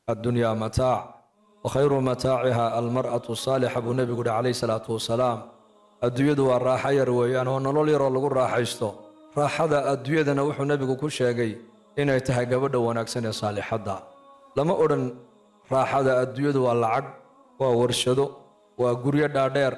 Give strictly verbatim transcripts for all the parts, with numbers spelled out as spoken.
الدنيا متاع وخير متاعها المرأة الصالحة بالنبي عليه الصلاة والسلام. الدنيا دو الراحة يرويان ونلول يرى لغو راحة يستو راحة الدنيا دنا وحو نبي كل شيء إن يتهجب ونكسن صالحة دا لما أورن راحة الدنيا دو العق وورشدو وغريا دادير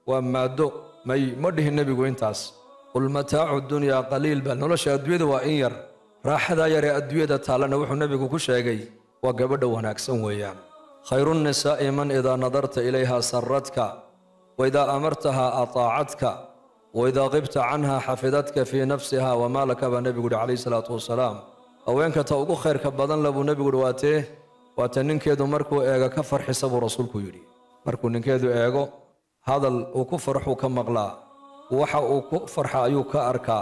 ومادو ماي مده النبي وينتاس والمتاع الدنيا قليل بل نلوش الدنيا دو إنير راحة يرى الدنيا تعالى وحو نبي كل شيء وقبل ونكسن ويان. خير النساء من إذا نظرت إليها سرتك وإذا أمرتها أطاعتك وإذا غبت عنها حفظتك في نفسها وما لك بالنبي عليه الصلاة والسلام. أوينك توقو خير كبدن لبو نبي واتيه واتنينكيدو مركو إيغا كفر حساب رسولك يري مركو نينكيدو إيغو هذا الكفر حكم مغلا وحا كفر حايو كأركا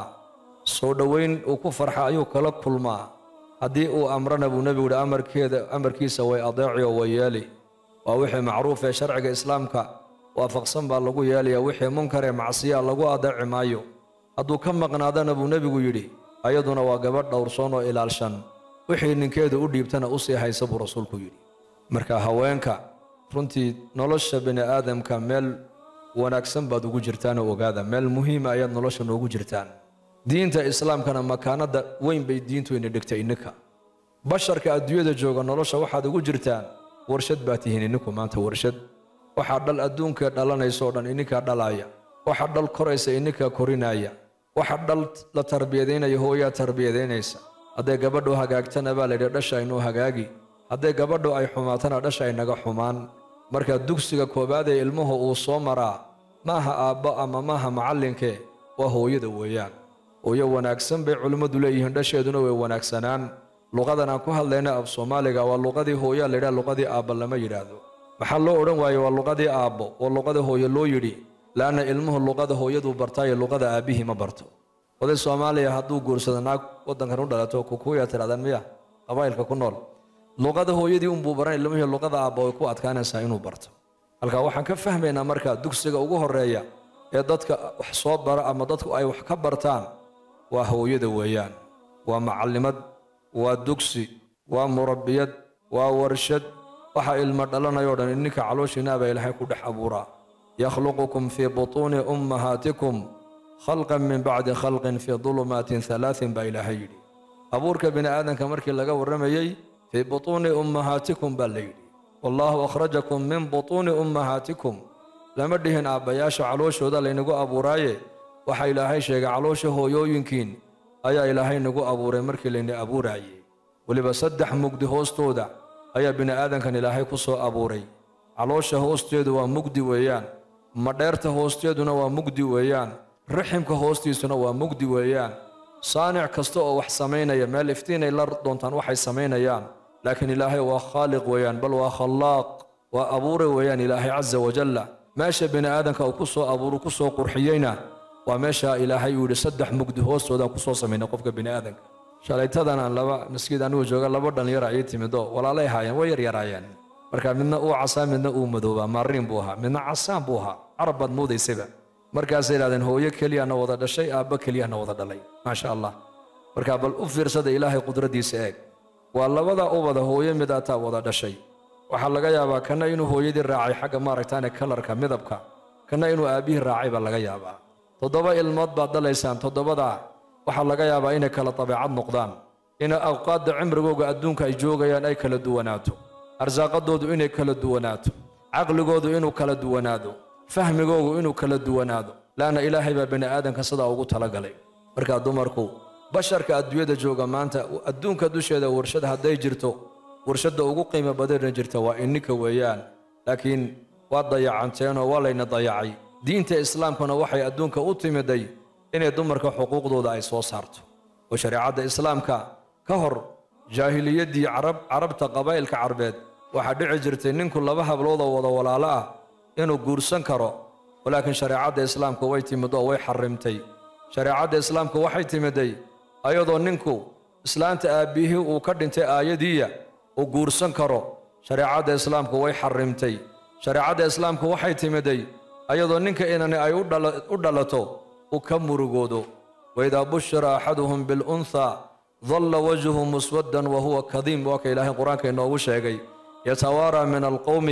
صودوين وكفر حايو كلكل ما haddii uu amrana buu nabigu yidhi amarkeeda amarkiisa way adeeci oo way yeeli waa wixii macruuf ee sharciga islaamka waafaqsan baa lagu yeelaya wixii munkar ee macsiya lagu adeeci maayo hadduu ka maqnaadana buu nabigu yidhi ayaduna waa gabadh dhowrsoon oo ilaalshan wixii ninkeedu u dhiibtana u sii haysa buu rasuulku yidhi. marka haweenka runtii nolosha bini aadamka meel wanaagsan baad ugu jirtaan oo ogaada meel muhiim ah ayaad nolosha noogu jirtaan. diinta islaamkana makaanada weyn bay diintu ina dhigtay innaka basharka adduunyada jooga nolosha waxaad ugu jirtaan warshad baa tihiin inninku maanta warshad waxa dhal adduunka dhalanayso dhan inninka dhalaya waxa dhal koraysa inninka korinaya waxa dhal la tarbiyadeenayo hooyaa tarbiyadeynaysa hadday gabadhu hagaagtana baa leeyahay dhasha inuu hagaagi hadday gabadhu ay xumaatana dhasha inaga xumaan. marka dugsiga koobaad ee ilmuhu uu soo maraa maaha aabba ama maaha macallinke waa hooyada weeyaan. hooyo wanaagsan bay culimmadu leeyihiin dhasheeduna way wanaagsanaan. luqadan aan ku hadlayna af Soomaaliga waa luqadii hooyo la yiraahdo luqadii aabba lama yiraahdo. maxaa loo oran waayo waa luqadii aabbo oo luqada hooyo loo yiri laana ilmuhu luqada hooyadu bartay luqada aabihi ma barto. oday Soomaaliya hadduu guursado naag wadankan u dhalato kukuya tiraadaan miya qabaylka ku nool luqada hooyadii un buu baran ilmuhu luqada aabbo way ku adkaanaysaa inuu barto. halka waxaan ka fahmaynaa marka dugsiga ugu horeeya ee dadka wax soo bara ama dadku ay wax ka bartaan waa hooyada weeyaan. waa macallimad waa dugsi waa murabbiyad waa warshad waxa ilma dhalanayo dhan inninka calooshiina baa ilaahay ku dhex abuuraa. yakhluqukum fii butuuni ummahaatikum khalqan min bacdi khalqin fii dulumaatin halaatin baa ilaahay yidhi. abuurka bini aadanka markii laga warramayey fii butuuni ummahaatikum baa la yidhi. wallaahu akhrajakum min butuuni ummahaatikum lama dhihin aabbayaasha calooshooda laynagu abuuraaye waxa ilaahay sheegay caloosha hooyooyinkiin ayaa ilaahay nagu abuuray markii layna abuuraayay. waliba saddex mugdi hoostooda ayaa bini aadankan ilaahay ku soo abuuray. caloosha hoosteedu waa mugdi weeyaan madheerta hoosteeduna waa mugdi weeyaan riximka hoostiisuna waa mugdi weeyaan. saanic kasta oo wax samaynaya meel iftiinay la doontaan waxay samaynayaan laakiin ilaahay waa khaaliq weeyaan bal waa khallaaq waa abuuray weeyaan ilaahay caza wajalla. meesha bini aadanka uu ku soo abuuru ku soo qurxiyeyna waa meesha ilaahay uu yidhi saddex mugdi hoostooda ku soo sameeyay qofka bini aadanka. shalaytadan laba masjid anigu jooga laba dhalinyar ay timido walaalay haayeen way yar yaraayeen marka midna uu casaan midna uu madooba marin buu ahaa midna casaan buu ahaa carab bad muudaysaba markaas ilaadan hooyo kaliya na wada dhashay aabba kaliya na wada dhalay ma sha Allah. marka bal u fiirsada ilaahay qudradiisa eeg waa labada ubada hooyo mid aata wada dhashay waxa laga yaabaa kana inuu hooyadii raacay xagga maaragtaane kalarka midabka kana inuu aabihi raacay baa laga yaabaa. toddoba ilmood baad dhalaysaan toddobada waxa laga yaabaa inay kala tabiicad noqdaan in awqaadda cimrigooga adduunka ay joogayaan ay kala duwanaato arsaaqadoodu inay kala duwanaato caqligoodu inuu kala duwanaado fahmigoogu inuu kala duwanaado laana ilaahay baa bini aadanka sidaa ugu talagalay. marka dumarku basharka adduunyada jooga maanta adduunka dusheeda warshad hadday jirto warshadda ugu qiimo badan jirta waa inninka weeyaan laakiin waa dayacanteen oo waa layna dayacay. diinta islaamkuna waxay adduunka u timiday inay dumarka xuquuqdooda ay soo saarto oo shariicada islaamka ka hor jaahiliyadii carab carabta qabaa'ilka carbeed waxa dhici jirtay ninku laba hablood oo wada walaalo ah inuu guursan karo laakiin shariicada islaamku way timido way xarimtay. shariicada islaamku waxay timiday ayadoo ninku islaanta aabbihi uu ka dhintay aayadiya uu guursan karo shariicada islaamku way xarimtay. shariicada islaamku waxay timiday ayadoo ninka inani ay u dhalato uu ka murugoodo. waidaa bushira axaduhum biluntha ظل وجهه مسودا وهو كظيم وكا إلهي القرآن كإنه وشيغي يتوارى من القوم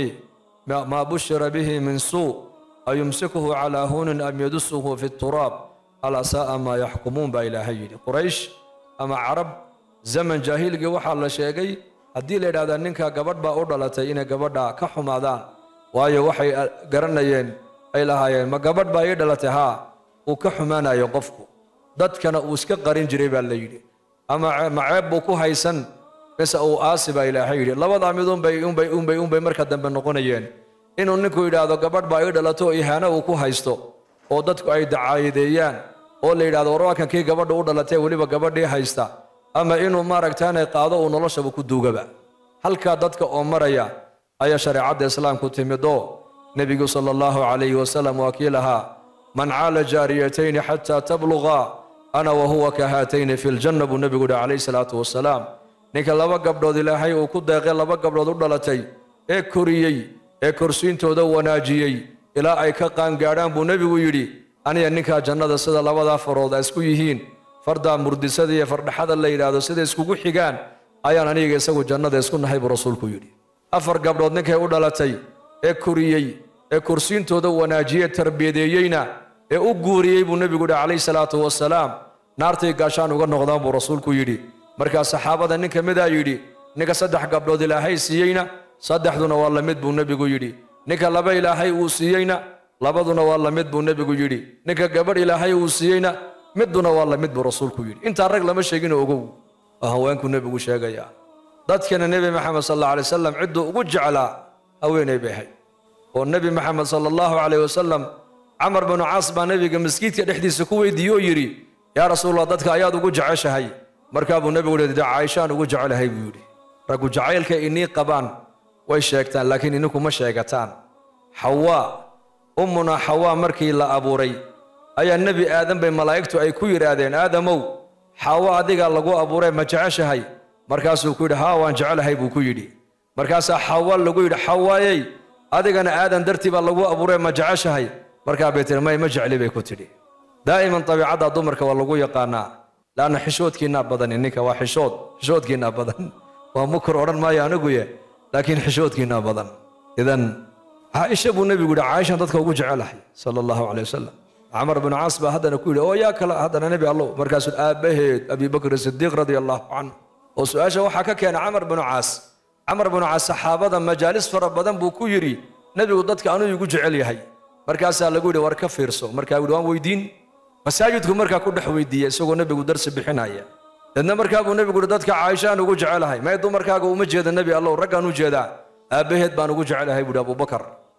ما بشر به من سوء أيمسكه على هون أم يدسه في التراب ألا ساء ما يحكمون بإلهي قريش أما عرب زمن جاهل وحا الله شيغي هدي ليرادا نينكا غبadh baa u dhalatay inay gabadha ka xumaadaan waayo waxay garanayeen ay lahaayeen ma gabadh baa ay dhalatay ha uu ka xumaanayo qofku dadkana uu iska qarin jiray baa la yiri ama maceeb buu ku haysan bas uu aasiba ilaahay yiri labada midun bay un bay un bay un bay marka dambe noqonayeen inuu ninku yiraahdo gabadh baa ay dhalato ihaana uu ku haysto oo dadku ay dacaayadeeyaan oo la yiraahdo warwakan kii gabadha u dhalatay waliba gabadhii haysta ama inuu maaragtaan ay qaado oo noloshaba ku duugaba halka dadka oo maraya ayaa shariicada islaamku timido nabiga sallallahu alayhi wasallam wakiilaha man aala jariyatayn hatta tablugha ana wa huwa kahatayn fil janna bu nabiga alayhi salatu wasalam ninka laba gabdhood ilaahay uu ku deeqay laba gabdhood u dhalatay ee koriyay ee korsiintooda wanaajiyay ilaa ay ka qaan gaaraan bu nabigu yiri aniga ninka jannada sida labada farood isku yihiin farda murdisada iyo fardhaxada la yiraahdo sida isku xigaan ayaan aniga isagu jannada isku nahay buu rasuulku yiri afar gabdhood ninkay u dhalatay ee koriyay ee kursiintooda wanaajiyay tarbiyadeeyayna ee u guuriyay buu nabigu alayhi salaatu wasalaam naartay gaashaan uga noqdaan buu rasuulku yiri marka saxaabada ninka mid ah yiri ninka saddex gabdhood ilaahay siiyayna saddexduna waa la mid buu nabigu yiri ninka laba ilaahay uu siiyayna labaduna waa la mid buu nabigu yiri ninka gabadh ilaahay uu siiyayna miduna waa la mid buu rasuulku yiri inta rag lama sheegin ogow haweenku nabigu sheegaya dadkana nabi maxamed sallallahu alayhi wasallam ciddu ugu jeclaa haweenay bahay oo nabi maxamed sallallahu alayhi wasallam amr ibn aas baa nabiga masjidka dhexdiisa ku weydiiyo yiri ya rasuulullah dadka ayaad ugu jeceshahay markaa buu nabigu leeyahay Aisha ugu jecelahay buu yiri ragu jacaylka inii qabaan way sheegtaan laakiin ininku ma sheegataan hawa ummuna hawa markii la abuuray ayaa nabi aadam bay malaa'iktu ay ku yiraahdeen aadamow hawa adiga lagu abuuray ma jeceshahay markaasuu ku yiri haa waan jecelahay buu ku yiri markaas hawa lagu yiri hawaayay adigana aadan dartiba lagu abuuray ma jeceshahay markaa beetir may ma jecli bay ku tiri daa'iman tabiicada dumarka waa lagu yaqaanaa laana xishoodkiina badan ninka waa xishood xishoodkiina badan waa mukr oran ma anigu ye laakiin xishoodkiina badan idan Aisha buu nabigu yiri Aisha dadka ugu jecelahay sallallahu alayhi wasallam عمر بن عاص هذا نقول أو يا كلا هذا نبي الله مركز الآبه أبي بكر الصديق رضي الله عنه وسؤال وحكى كان عمر بن عاص عمر بن عاص صحابة مجالس فربنا بوكيري نبي وضدك أنو يقول جعلي هاي مركز على قولي وركب فيرسو مركز يقولون ويدين مساجدكم مركز كل حويدية سووا نبي ودرس بحناية لأن مركز النبي يقول ضدك عائشة نقول جعلها هاي ما يدو مركز ومجد النبي الله ورجع نوجدا أبيهد بانقول جعلها هاي أبو بكر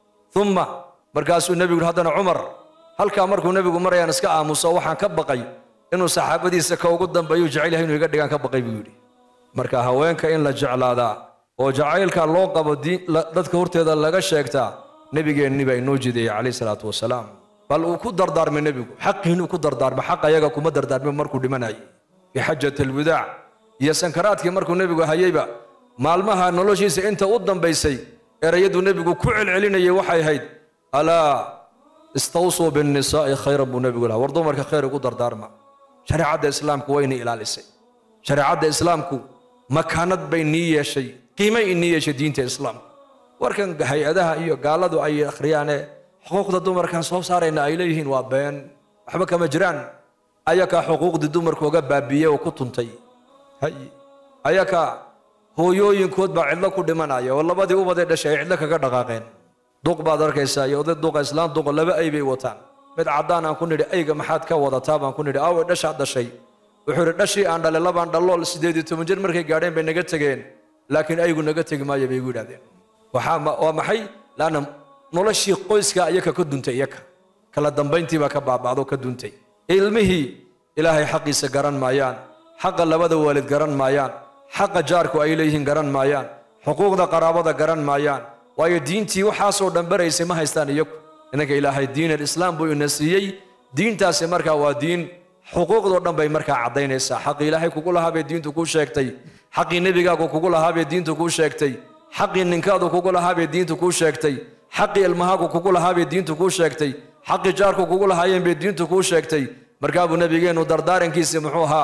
ثم مركز النبي يقول هذا عمر halka markuu nabigu marayaan iska aamuso waxaan ka baqay inuu saxaabadiisa ka ugu dambeeyo jacayl inuu iga dhigan ka baqay buu yiri marka haweenka in la jeclaada oo jacaylka loo qabo dadka horteeda laga sheegta nabigeenni bay noo jiday kaleey salaatu wasalaam bal uu ku dardaarmay nabigu xaqiinu ku dardaarmay xaq ayaga kuma dardaarmay markuu dhimanay fi hajjatul wadaa iyo sankaraadkii markuu nabigu hayayba maalmaha noloshiisa inta u dambeysay erayadu nabigu ku celcelinayay waxay ahayd ala استوصوا بالنساء خيرا بو نبي قال وردو marka khayr ugu dardaarma shariicada islaamku way inay ilaalisay shariicada islaamku makaanad bay niyeeshay qiimo in niyeeshay diinta islaamka warkan hay'adaha iyo gaaladu ay akhriyaan xuquuqda dumarkan soo saarayna ay leeyihiin waa been waxba kama jiraan ayaka xuquuqda dumarkooga baabiye oo ku tuntay hay ayaka hooyooyinkood baa cidla ku dhimanaya oo labadii ubadee dhashay cidla kaga dhaqaaqeen duq baad arkaysaa iyo oday duqa islaan duqa laba ay bay wataan mid cadaan aan ku nidhi ayga maxaad ka wadataa baan ku nidhi aawe dhashaa dhashay wuxuu yidhi dhashii aan dhalay labaan dhalool sideed iyo toban jir markay gaadheen bay naga tegeen laakiin aygu naga tegi maayo bay igu yidhahdeen waxaa waa maxay laana noloshii qoyska ayaka ka duntay iyaka kala dambayntii baa ka baabacdo ka duntay ilmihii ilaahay xaqiisa garan maayaan xaqa labada waalid garan maayaan xaqa jaarku ay leeyihiin garan maayaan xuquuqda qaraabada garan maayaan waayo diintii waxaasoo dhan baraysay ma haystaan iyagu inanka ilaahay diin alislaam buu ina siiyey diintaasi markaa waa diin xuquuqdoo dhan bay markaa caddaynaysaa xaqii ilaahay kugu lahaa bay diintu kuu sheegtay xaqii nebigaagu kugu lahaa bay diintu kuu sheegtay xaqii ninkaadu kugu lahaa bay diintu kuu sheegtay xaqii ilmahaagu kugu lahaa bay diintu kuu sheegtay xaqii jaarku kugu lahaayeen bay diintu kuu sheegtay markaa buu nabigeennu dardaarankiisii muxuu ahaa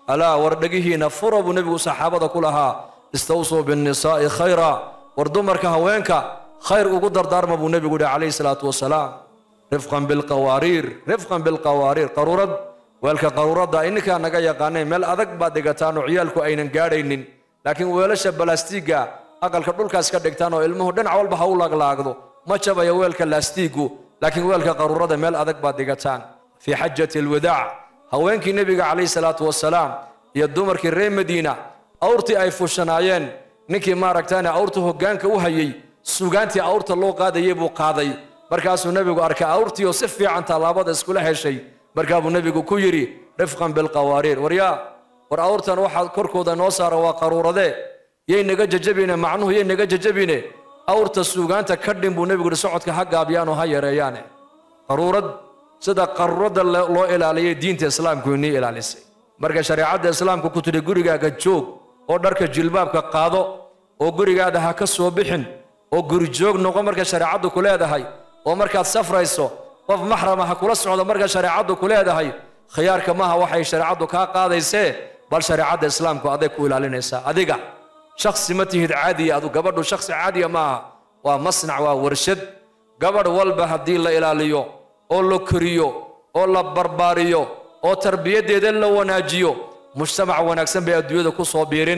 ألا وردقهنا فرب نبي صحابة كلها استوصوا بالنساء خيرا وردمرك هوينك خير وقدر دار مبو نبي عليه الصلاة والسلام رفقا بالقوارير رفقا بالقوارير قرورد ويلك قرورد دا إنك أنك يقانين مال أذك بعد قتان وعيالك أين قارين لكن ويلش بلاستيكا أقل كدولك اسكا دكتانو علمه دن عوال بحاول أغلاقدو ما شبه يويلك لاستيكو لكن ويلك قرورد مال أذك بعد قتان في حجة الوداع هوينك نبي عليه الصلاة والسلام يدومرك الرين مدينة أورتي أي فوشنايين نكي ما ركتاني أورتو هقانك وهيي سوغانتي أورت الله قادة يبو قاضي markaasuu nabigu arkay awrtii oo si fiican talaabada iskula heshay markaabuu nabigu ku yiri rifqan bil qawaariir warya war awrtan waxa korkooda noo saaro waa qaruurade yey naga jajabine macnuhu yey naga jajabine awrta suugaanta ka dhin buu nabigu socodka ha gaabiyaan oo ha yareeyaan qaruurad sida qaruurada loo ilaaliyay diinta islaamku inay ilaalisay marka shariicada islaamku ku tiri gurigaaga joog oo dharka jilbaabka qaado oo gurigaada ha ka soo bixin oo guri joog noqo marka shariicadu ku leedahay ومركز سفريسو قف محرمه كula socdo marka shariicadu ku leedahay khiyaarka maaha waxay shariicadu ka qaadaysay bal shariicada islaamku aday ku ilaalinaysa adiga shakhsi ma tihid caadi adu gabadhu shakhsi caadi maaha waa masnac waa warshad gabadh walba hadii la ilaaliyo oo la koriyo oo la barbaariyo oo tarbiyadeeda la wanaajiyo mujtamac wanaagsan bay adduunyada ku soo biirin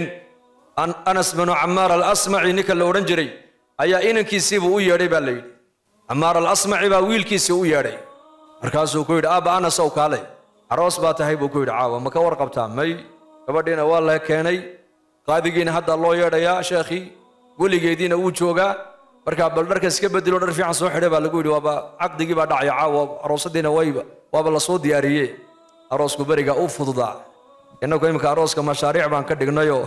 Anas bin Ammar al-Asma'i ninka la oran jiray ayaa inankiisiiba u yeedhay baa leeyahay عمار الأصمعي باويلكيسي u yeedhay markaasuu ku yiri aaba ana soo kaalay aroos baa tahay buu ku yiri caawa ma ka warqabtaa may gabadheena waa la keenay qaadigiina hadda loo yeedhaya sheekhi waligeedina uu jooga marka bal dharka iska bedelo dhar fiican soo xidhay baa lagu yiri waaba aqdigii baa dhacay caawa aroosadeena wayba waaba la soo diyaariyay aroosku bariga u fududaa inagu imka arooska mashaariic baan ka dhignayo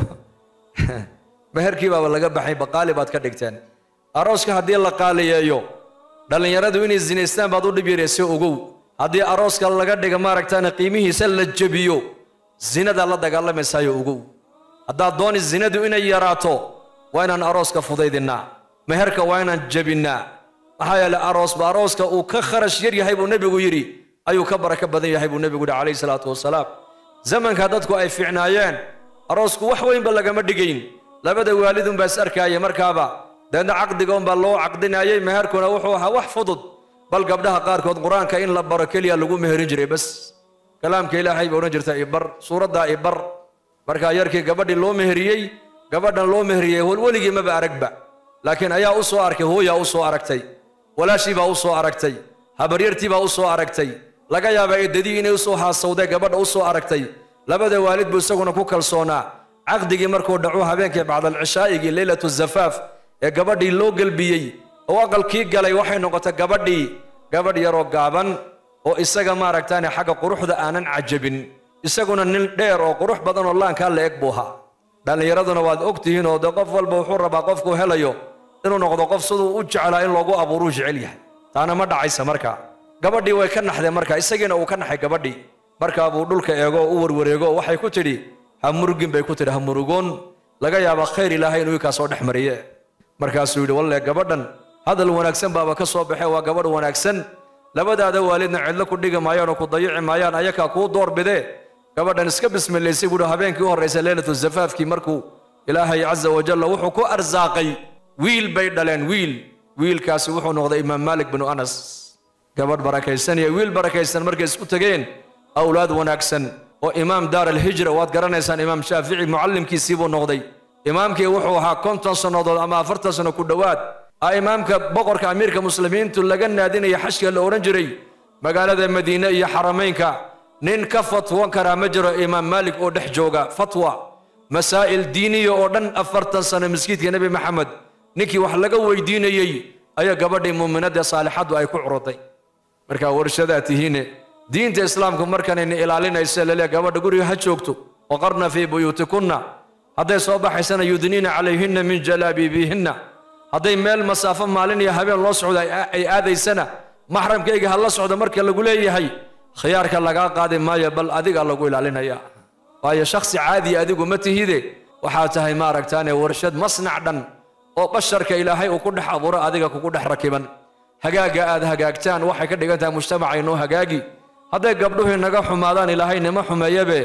meherkii baa laga baxay baqaali baad ka dhigteen arooska hadii la qaaliyeeyo dhalinyaradu inay zinaystaan baad u dhib yareysay ogow hadii arooska laga dhiga maaragtaan qiimihiisa la jabiyo zinada la dagaalamaysayo ogow hadaa dooni zinadu inay yaraato waa inaan arooska fudaydinaa meherka waa inaan jabinaa waxa yeelay aroos ba arooska uu ka kharash yar yahay buu nabigu yiri ayuu ka baraka badan yahay buu nabigu calayhi salaatu wasalaam zamanka dadku ay fiicnaayeen aroosku wax weyn ba lagama dhigayn labada waalidun baa is arkayay markaaba دهنا عقد قوم بالله عقدنا أي مهر كنا وحوها وحفظت بل قبلها قار كود قرآن كإن لبركليا لقوا مهر جري بس كلام كلا حي ونجر تيبر صورة دا يبر بركا يركي قبل اللو مهريي قبل اللو مهريي هو الولي ما بعرقبه لكن أيا أصو أركي هو يا أصو أركتي ولا شيء بأصو أركتي هبريرتي بأصو أركتي لقى يا بعيد دي إني أصو حاسودة قبل أصو أركتي لبدا والد بيسقون كوكل صونا عقد جمركو دعوها بينك بعد العشاء يجي ليلة الزفاف يا gabadhii loo galbiyay oo aqalkii galay waxay noqotay gabadhii gabadh yar oo gaaban oo isaga ma aragtaan xagga quruxda aanan cajabin isaguna nin dheer oo qurux badan oo laanka la eeg buuha dhalinyaraduna waad ogtihiin oo qof walba wuxuu rabaa qofku helayo inuu noqdo qof sidoo u jeclaa in lagu abuuro jecel yahay taana ma dhacaysa marka gabadhii way ka naxday marka isagina uu ka naxay gabadhii marka buu dhulka eego u warwareego waxay ku tiri ha murugin bay ku tiri ha murugoon laga yaabo khayr ilaahay inuu ka soo dhaxmariye markaasuu yiri wallahi gabadhan hadal wanaagsan baaba ka soo baxay waa gabadh wanaagsan labadaada waalidna cidla ku dhiga maayaan oo ku dayici maayaan ayaka ku door bide gabadhan iska bismilaysay gudo habeenkii u horeysay leelatu zafaafki markuu ilaahay azza wa jalla wuxuu ku arsaaqay wiil bay dhaleen wiil wiilkaasi wuxuu noqday imaam Malik bin Anas gabadh barakaysan iyo wiil barakaysan markay isku tageen awlaad wanaagsan oo imaam daar al-hijra waad garanaysaan imaam Shaafici muallimkiisii buu noqday imaamkii wuxuu ahaa konton sanadood ama afartan sano ku dhawaad ay imaamka boqorka amiirka muslimiintu laga naadinaya xashka la oran jiray magaalada Madiina iyo Xarameynka nin ka fatwan kara ma jiro imaam Malik oo dhex jooga fatwa masaa'il diiniyo oo dhan afartan sano masjidka Nabi Maxamed ninkii wax laga weydiinayay ayaa gabadhii muuminada saalixadu ay ku curuday marka warshada tihiine diinta islaamku markan in ilaalinaysa la gabadha guriga ha joogto oo qarna fi buyutikunna haday soo baxaysana yudnina calayhinna min jalabibihinna haday meel masaafo maalin iyo habeen loo socdo ay aadaysana mahramkayga hal la socdo marka lagu leeyahay khiyaarka laga qaaday maayo bal adiga lagu ilaalinaya waayo shakhsi caadi adigu ma tihide waxa tahay ma aragtaane warshad masnac dhan oo basharka ilaahay uu ku dhex abuuro adiga kugu dhex rakiban hagaaga aad hagaagtaan waxay ka dhigan tahay mujtamaca inoo hagaagi haday gabdhuhu naga xumaadaan ilaahay nima xumeeyabe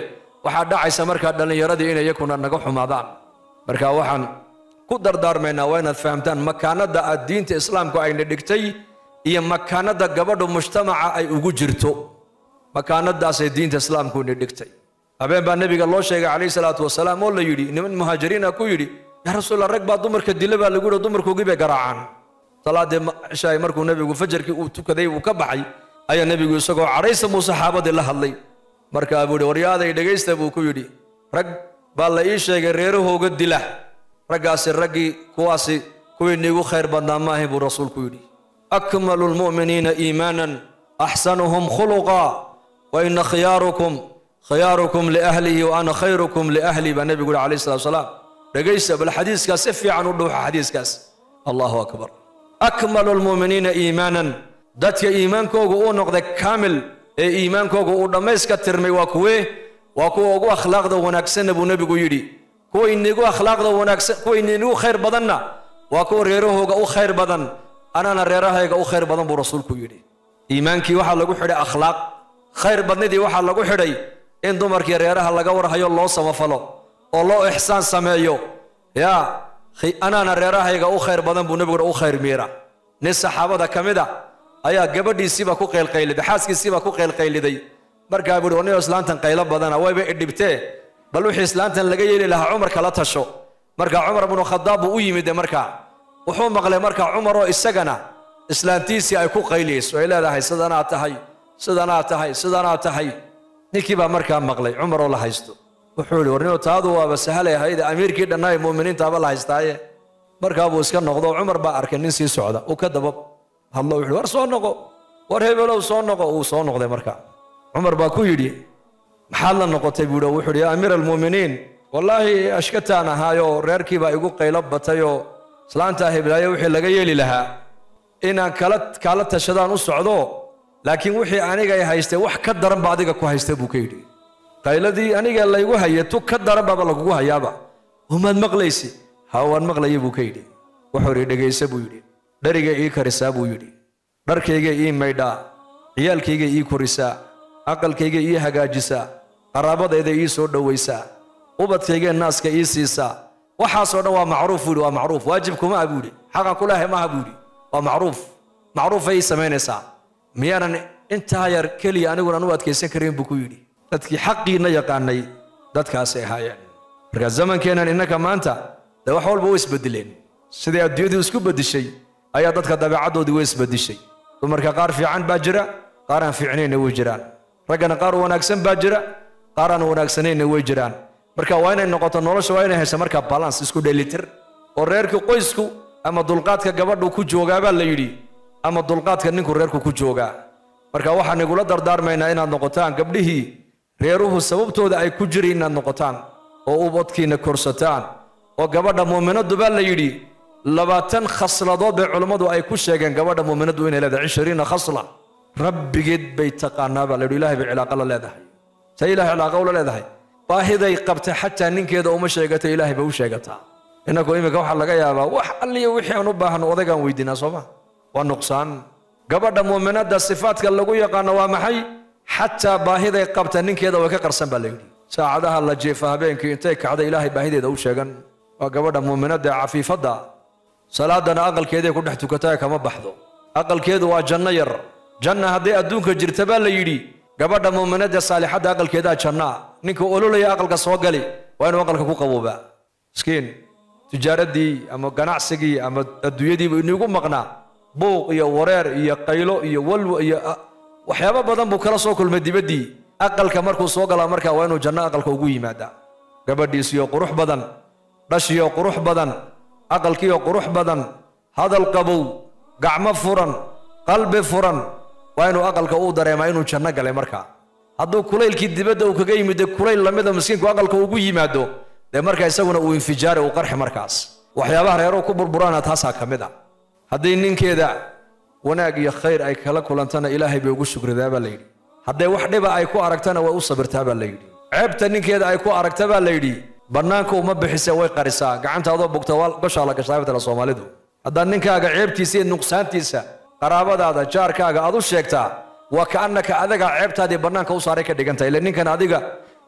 waxaa dhacaysa markaa dhallinyaradii inay iyakuna naga xumaadaan marka waxaan ku dardaarmaynaa waa inaad fahamtaan makaanada aad diinta islaamku ayna dhigtay iyo makaanada gabadhu mujtamaca ay ugu jirto makaanadaasay diinta islaamku ina dhigtay habeen baa nabiga loo sheegay calayhi salaatu wasalaam oo la yidhi niman muhaajiriina ku yidhi yaa rasuulallah rag baa dumarka dila baa lagu yidhi dumarkoogii bay garaacaan salaadii cishaay markuu nabigu fajarkii uu tukaday uu ka baxay ayaa nabigu isagoo cadhaysa muu saxaabadii la hadlay markaa buu yidhi waryaaday dhegaysta buu ku yidhi rag baa la ii sheegay reerahooga dila raggaasi raggii kuwaasi kuwii niigu khayr badnaa maahayn buu rasuulku yidhi akmalu lmu'miniina iimaanan axsanuhum khuluqa wa ina khiyaarukum khiyaarukum liahlihi wa ana khayrukum liahli baa nabigu yidhi calayhi salatu wasalaam dhegaysta bal xadiiskaas si fiican u dhuuxa xadiiskaas allahu akbar akmalu lmu'miniina iimaanan dadka iimaankoogu uu noqday kaamil ee iimaankoogu uu dhammayska tirmay waa kuwee waa kuwa ugu akhlaaqda wanaagsanna buu nabigu yidhi kuwa inigu akhlaaqda wanaagsan kuwa inigu khayr badanna waa kuwa reerahooga u khayr badan anana reerahayga u khayr badan buu rasuulku yidhi iimaankii waxaa lagu xidhay akhlaaq khayr badnidii waxaa lagu xidhay in dumarkii reeraha laga warhayo loo samafalo oo loo ixsaan sameeyo yaa anana reerahayga u khayr badan buu nabigu u khayr miira nin saxaabada ka mid a ayaa gabadhiisiiba ku qaylqayliday xaaskiisiiba ku qaylqayliday markaa buu yidhi islaantan qaylo badana wayba idhibtee bal wixii islaantan laga yeeli lahaa cumar kala tasho markaa cumar bnu khadaab buu u yimid markaa wuxuu maqlay markaa cumar oo isagana islaantiisii ay ku qayliyeyso ay leedahay sidanaa tahay sidanaa tahay sidanaa tahay ninkii baa markaa maqlay cumar oo la haysto wuxuu yidhi warnimo taadu waaba sahalay ahayd amiirkii dhannaaye mu'miniintaaba la haystaaye markaa buu iska noqdo cumar baa arkay nin sii socda uu ka daba hadlo wuxuu war soo noqo war hebelow soo noqo uu soo noqday markaa cumar baa ku yidhi maxaad la noqotay buu wuxuu yidhi yaa amiira almu'miniin wallaahi ashkataan ahaayo reerkii baa igu qaylo batayoo islaantaa heblaayo wixii laga yeeli lahaa inaan kala kaala tashadaan u socdo laakiin wixii aniga ay haystay wax ka daran ba adiga ku haystay buu ka yidhi qayladii aniga laygu hayay tu ka daran baaba lagugu hayaaba umaad maqlaysi ha waan maqlayay buu ka yidhi wuxuu yidhi dhegaysa buu yidhi dhariga ii karisaa buu yidhi dharkayga ii maydhaa ciyaalkayga ii korisaa aqalkayga ii hagaajisaa qaraabadayda ii soo dhowaysaa ubadkayga naaska ii siisaa waxaasoo dhan waa macruuf buu yidhi waa macruuf waajib kuma ah buu yidhi xaqan ku lehay maaha buu yidhi waa macruuf macruufay ii samaynaysaa miyaanan intaa yar keliya aniguna anu adkaysan karin buu ku yidhi dadkii xaqiina yaqaanay dadkaasay ahaayeen marka zamankeennan innaka maanta dee wax walba way isbedeleen sidai adduunyadii isku bedishay ayaa dadka dabeecaddoodii way isbedishay dumarka qaar fiican baa jira qaar aan fiicnayna way jiraan raggana qaar wanaagsan baa jira qaar aan wanaagsanayna way jiraan marka waa inay noqoto nolosha waa inay hesho markaa balance isku dheelitir oo reerka qoysku ama dulqaadka gabadhu ku joogaa baa la yidhi ama dulqaadka ninku reerku ku joogaa marka waxaan igula dardaarmaynaa inaad noqotaan gabdhihii reeruhu sababtooda ay ku jiri inaad noqotaan oo ubadkiina korsataan oo gabadha muuminadu baa la yidhi labaatan khasladood bay culammadu ay ku sheegeen gabadha muuminadu inay leedahay cishriina khasla rabbigeed bay taqaanaa baa la yidhi ilaahay bay cilaaqa la leedahay say ilaahay cilaaqa ula leedahay baahiday qabtay xataa ninkeeda uma sheegato ilaahay bay u sheegataa innaku iminka waxaa laga yaabaa wax alliya wixii aan u baahno odaygaan weydiinaa sooma waa nuqsaan gabadha muuminada sifaadka lagu yaqaano waa maxay xataa baahiday qabta ninkeeda way ka qarsan baa la yidhi saacadaha la jeefa habeenkii intay kacda ilaahay baahideeda u sheegan waa gabadha muuminada ee cafiifadda salaadana aqalkeeday ku dhex tukataa kama baxdo aqalkeedu waa janno yar janna hadday adduunka jirta baa la yidhi gabadha muuminada saalixadda aqalkeedaa jannaa ninka ololaya aqalka soo gali waa inuu aqalka ku qaboobaa miskiin tijaaradii ama ganacsigii ama adduunyadiiba inigu maqnaa buuq iyo wareer iyo qaylo iyo walwa iyo waxyaabo badan buu kala soo kulmay dibaddii aqalka markuu soo galaa markaa waa inuu janno aqalka ugu yimaadaa gabadhiisiyo qurux badan dhashiyo qurux badan aqalkiyo qurux badan hadal qabow gacmo furan qalbi furan waa inuu aqalka uu dareemaa inuu janno galay markaa hadduu kulaylkii dibadda uu kaga yimid kulayl lamida miskiinku aqalka ugu yimaado dee markaa isaguna uu infijaari uu qarxi markaas waxyaabaha reeruhu ku burburaana taasaa ka mid ah haddii ninkeeda wanaag iyo khayr ay kala kulantana ilaahay bay ugu shukridaa baa la yidhi hadday wax dhiba ay ku aragtana way u sabirtaa baa la yidhi ceebta ninkeeda ay ku aragta baa la yidhi bannaanka uma bixise way qarisaa gacantaadoo bugta waa goshaa la gashaa tala soomaalidu haddaad ninkaaga ceebtiisa iyo nuqsaantiisa qaraabadaada jaarkaaga aad u sheegtaa waa kaannaka adaga ceebtaadii bannaanka u saaray ka dhigantahay ila ninkan adiga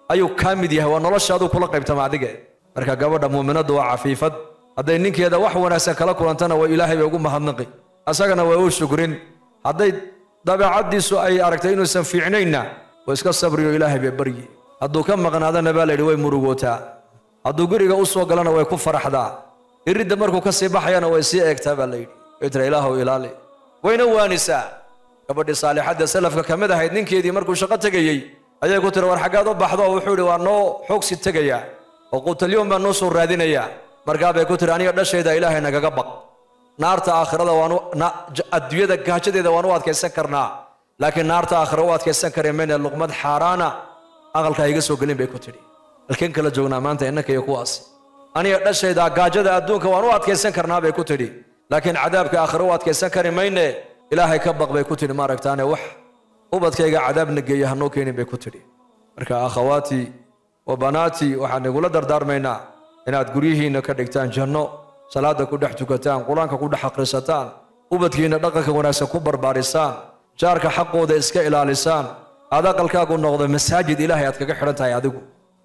ayuu ka mid yahay waa noloshaadu kula qaybtama adiga marka gabadha muuminadu waa cafiifad haday ninkeeda wax wanaagsan kala kulantana waa ilaahay ugu mahadnaqi asagana waa uu shukrin haday dabeecadiisu ay aragtay inuu san fiicnayna waa iska sabriyo ilaahay bay baryi hadduu ka maqnaadana baa leeyahay way murugootaa hadduu guriga u soo galana way ku faraxdaa iridda markuu ka sii baxayana way sii eegtaa baa leeyahay itra ilaahu ilaali wayna waanisaa gabadhi saalixada salafka kamid ahayd ninkeedii markuu shaqo tagayay ayay ku tiri war xagaad u baxdo wuxuu yiri waa noo xoogsi tagaya oo qutalyoon baa noo soo raadinaya markaa bay ku tiri aniga dhashayda ilaahay nagaga baq naarta aakhirada waanu adduunyada gaajadeeda waanu adkaysan karnaa laakiin naarta aakhira u adkaysan kareen luqmad xaaraana aqalka iga soo galin bay ku tiri halkeen kala joognaa maanta innaka iyo kuwaas aniga dhashayda gaajada adduunka waanu adkaysan karnaa bay ku tiri laakiin cadaabka aakhira u adkaysan kari mayne ilaahay ka baq bay ku tiri ma aragtaane wax ubadkayga cadaabna geeya hanoo keenin bay ku tiri marka akhawaati wa banaati waxaan igula dardaarmaynaa inaad guryihiina ka dhigtaan janno salaada ku dhex tukataan quraanka ku dhex akhrisataan ubadkiina dhaqanka wanaagsan ku barbaarisaan jaarka xaqooda iska ilaalisaan aad aqalkaagu noqdo masaajid ilaahay aad kaga xidhan tahay adigu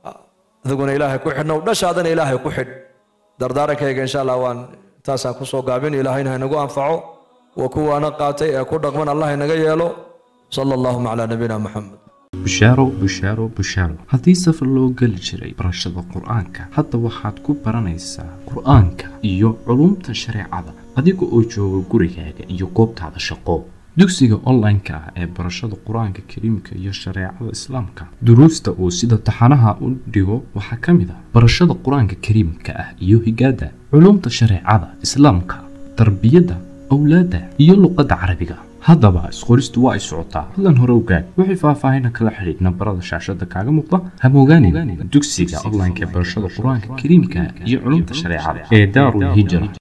adiguna ilaahay ku xidhnow dhashaadana ilaahay ku xidh dardaarankayga insha allah waan taasaan ku soo gaabin ilaahayna inagu anfaco wa kuwaana qaatay ee ku dhaqman allah inaga yeelo sala allahuma calaa nabiyina maxamed bushaaro bushaaro bushaaro haddii safar loo geli jiray barashada qur-aanka hadda waxaad ku baranaysaa qur-aanka iyo culumta shareecada adiga oo jooga gurigaaga iyo goobtaada shaqo dugsiga online-ka ah ee barashada qur-aanka kariimka iyo shareecada islaamka duruusta uu sida taxanaha u dhigo waxaa ka mid ah barashada qur-aanka kariimka ah iyo higaada culumta shareecada islaamka tarbiyadda awlaadda iyo luqadda carabiga haddaba isqoristu waa ay socotaa fadlan hore ogaad wixii faahfaahin kala xiriir nambarada shaashada kaaga muuqda hamogaanin dugsiga online-ka ee barashada qur-aanka kariimka iyo culumta shareecada ee daarul hijra